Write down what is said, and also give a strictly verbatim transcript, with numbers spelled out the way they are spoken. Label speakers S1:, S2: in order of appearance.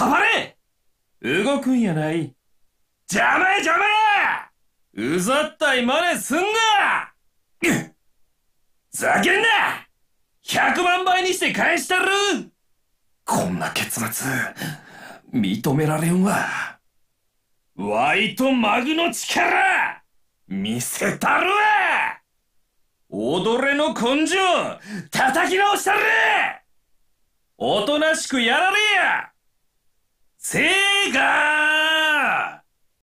S1: かばれ。動くんやない。邪魔や邪魔や。うざったい真似すんな。ざけんな。ひゃくまんばいにして返したる。こんな結末認められんわ。ワイとマグの力見せたるわ。踊れの根性叩き直したる。おとなしくやられや。せーかー。